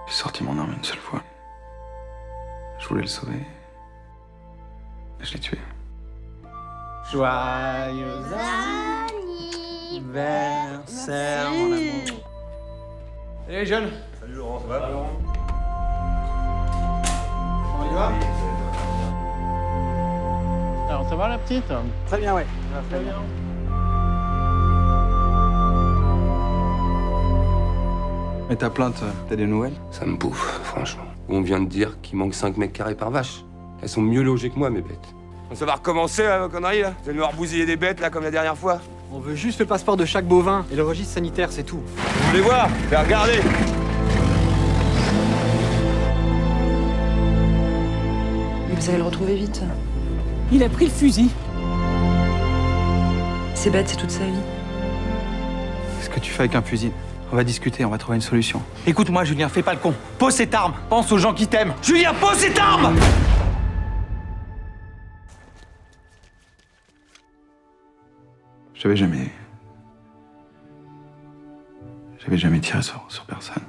J'ai sorti mon arme une seule fois. Je voulais le sauver. Et je l'ai tué. Joyeux anniversaire, mon amour. Salut les jeunes. Salut Laurent, ça va Laurent? On y va? Alors, ça va la petite? Très bien, ouais. Très bien. Mais ta plainte, t'as des nouvelles? Ça me bouffe, franchement. On vient de dire qu'il manque 5 mètres carrés par vache. Elles sont mieux logées que moi, mes bêtes. Ça va recommencer, vos conneries, là? Vous allez nous rebousiller des bêtes, là, comme la dernière fois? On veut juste le passeport de chaque bovin et le registre sanitaire, c'est tout. Vous voulez voir? Regardez! Vous allez le retrouver vite. Il a pris le fusil. C'est bête, c'est toute sa vie. Qu'est-ce que tu fais avec un fusil? On va discuter, on va trouver une solution. Écoute-moi, Julien, fais pas le con. Pose cette arme. Pense aux gens qui t'aiment. Julien, pose cette arme! J'avais jamais tiré sur personne.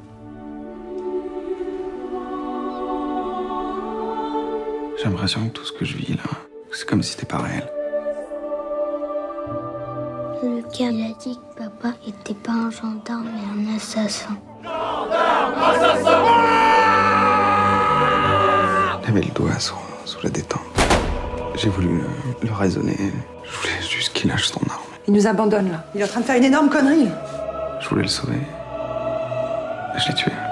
J'ai l'impression que tout ce que je vis là, c'est comme si c'était pas réel. Lucas, il a dit que papa était pas un gendarme mais un assassin. Il avait le doigt sous la détente. J'ai voulu le raisonner. Je voulais juste qu'il lâche son arme. Il nous abandonne là. Il est en train de faire une énorme connerie. Je voulais le sauver. Et je l'ai tué.